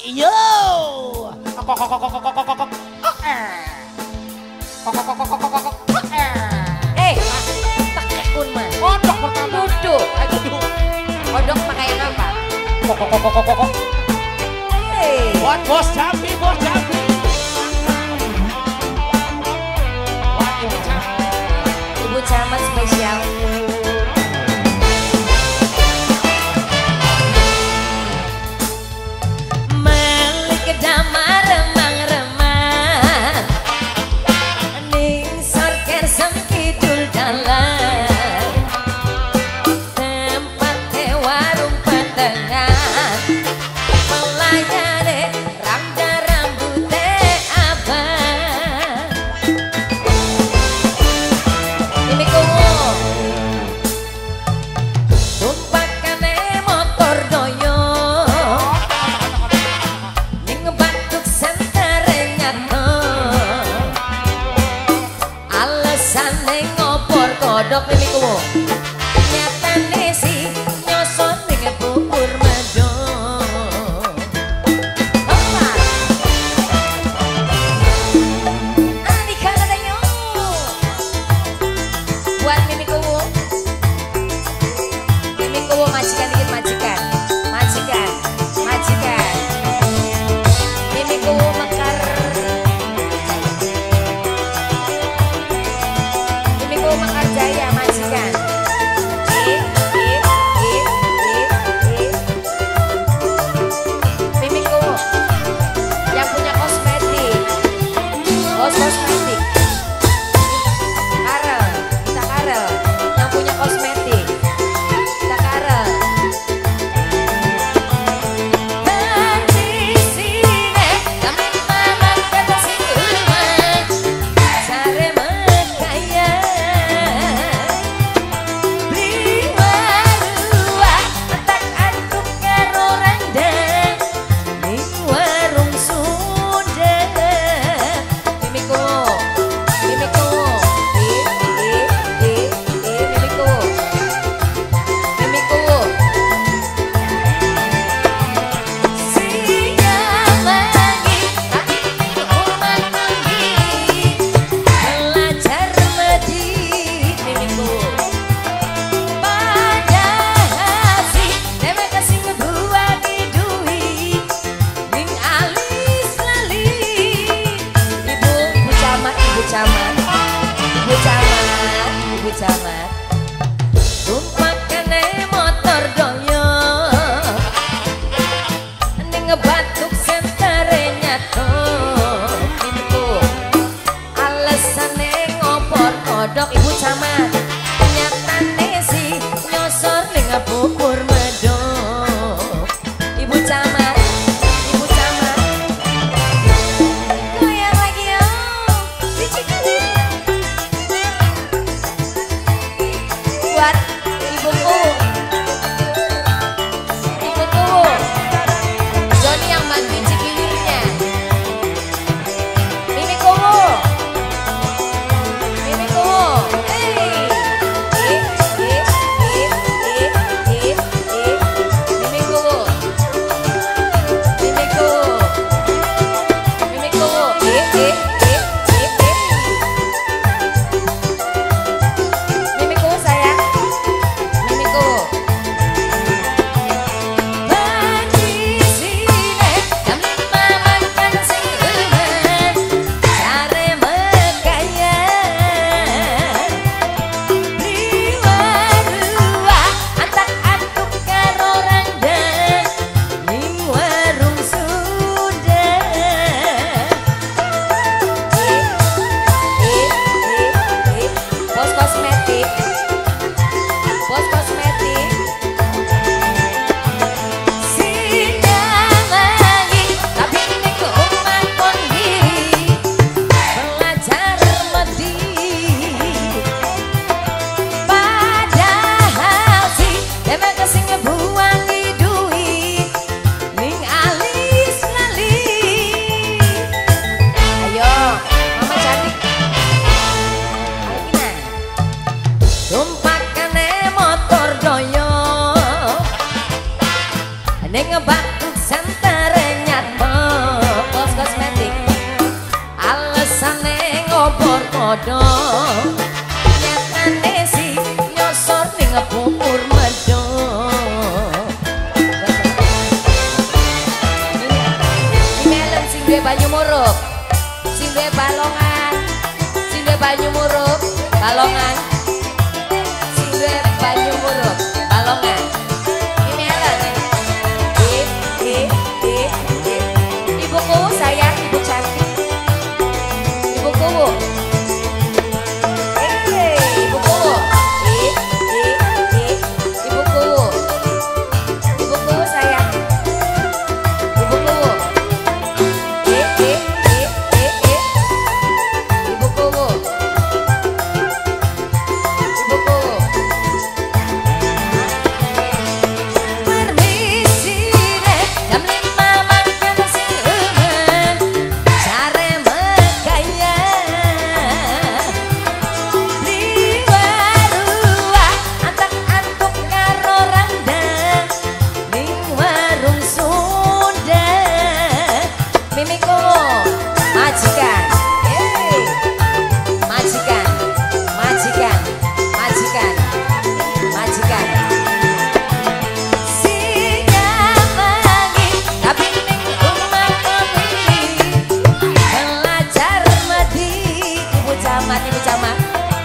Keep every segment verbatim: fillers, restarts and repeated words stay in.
Yo. Eh, pakai kun mah. Kodok pertama. Duduk. Aduh. Kodok pakaian apa? Hei. Buat bos Jambi, bos Jambi. Buat ibu Jambi. Ibu camat spesial. Melik damar remang-remang ning sorker sengkidul dalan tempate warung patengan melayane rangga rambute abang ini kuwo tumpakane motor doyo ning batuk sentare nyato alesane ngopor kodok ini kuwo nyatane si nyosot ning bubur mado Anika kadayo buat Mimi Kuwu Mimi Kuwu majikan dikit majikan majikan majikan Mimi Kuwu mekar Mimi Kuwu mekar jaya majikan Ip, ip, ip, ip, ip. Mimi Kuwu yang punya kosmetik bos kosmetik Karel kita Karel yang punya kosmetik kita Karel dari sini kami malam kata si rumah sare mekaya beli warua tak aduk karo rendang ning warung sudah Mimiko Mimiko eh eh eh eh Mimiko Mimiko siang lagi tapi umat lagi belajar medi Mimiko pada hasi dewe kasih ngebuat duit ning alis lali ibu ibu camat ibu camat ibu camat ibu camat tumpakane motor doyo ning ngebatuk sentare nyato mimku alesane ngopor kodok ibu camat nyatane si nyosor ning bubur medok ibu camat ibu camat goyang lagi yo dicikili buat ibuku ibuku Joni yang bantuin cikilinya podo nyatane si nyosor ning bubur medho. Melon sing duwe banyu murup, sing duwe balongan, sing duwe banyu murup, balongan, sing duwe banyu murup, balongan. Ini melon. Eh, eh, eh, eh. Ibuku sayang, ibu cantik. Ibuku. Eh, ibuku. Eh, eh, eh. Ibuku. Ibuku sayang. Ibuku. Eh, eh, eh, eh, eh. Ibuku. Ibuku. Permisi nek jam lima makan siruman care megaya di warua antak-antuk karo randang ning warung Sunda mimiku majikan eh majikan majikan majikan majikan sinyamangi tapi ning rumah kopi belajar medi ibu camat ibu camat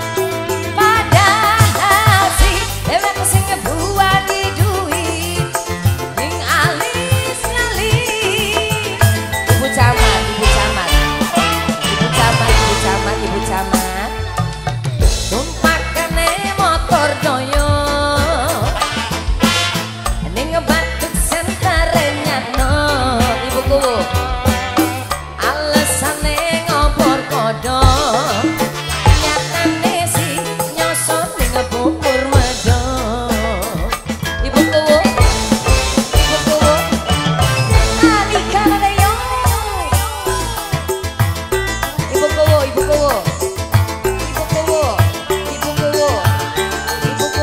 padahal si dewek sing ngebuani duit ning alis ngalih ibu camat ibu camat ibu camat ibu camat ibu camat tumpakane motor doyo ning batuk sentare nyatno ibuku alesane ngompor kodo nyatane si nyosor ning bubur medho ibuku ibuku alika leyo ibuku ibuku ibuku ibuku ibuku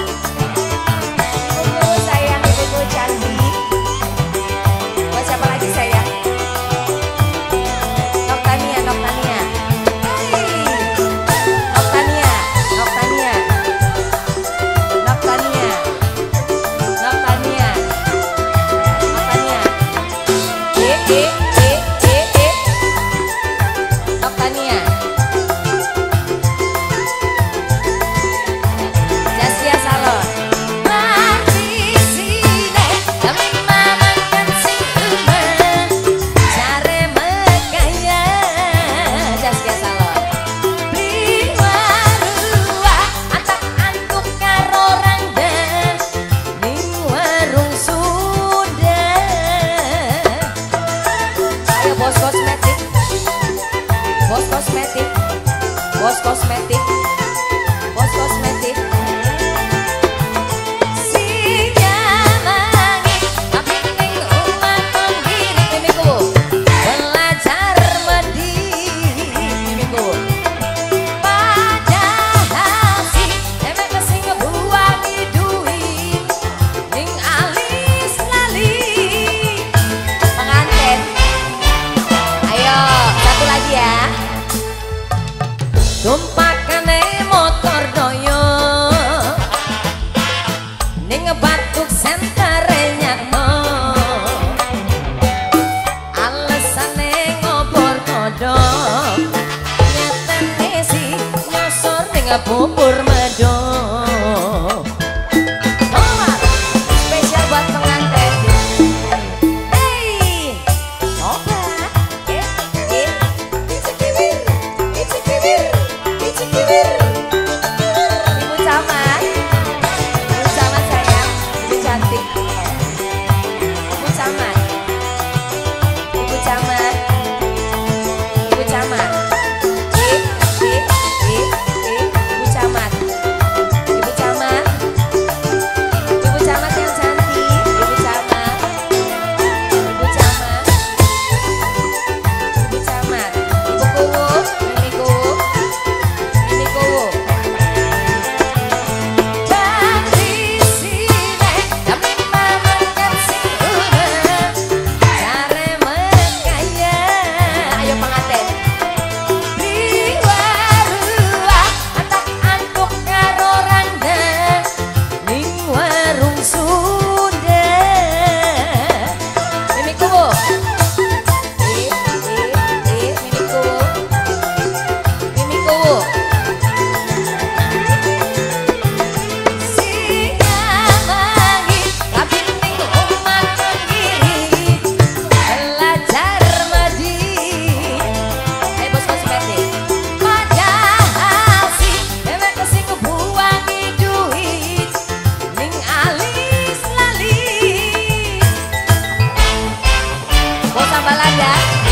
ibuku sayang ibuku cantik buat siapa lagi sayang Noktania Noktania Noktania Noktania Noktania Noktania Noktania eh eh eh eh eh Noktania Jasya Salon Permisi nek jam lima makan siruman care megaya Jasya Salon beli warua antak-antuk karo randang ning warung Sunda. Ayo bos kosmetik, bos kosmetik, bos kosmetik, bos kosmetik. Sinyamangi tapi ning rumah konggiri mimiku belajar medi mimiku padahal si dewek sing ngebuani duit ning alis lali pengantin. Ayo satu lagi ya. Tumpakane motor doyo ning batuk sentare nyatno alesane ngompor kodok nyatane si nyosor ning bubur medho. Selamat spesial buat pengantin. Hey, coba. Eh, eh, icikibir, icikibir, icikibir. Ibu camat, ibu camat sayang, ibu cantik. Ibu camat, ibu camat, ibu camat. Eh, eh, eh, eh, ibu camat. Mbak Lada.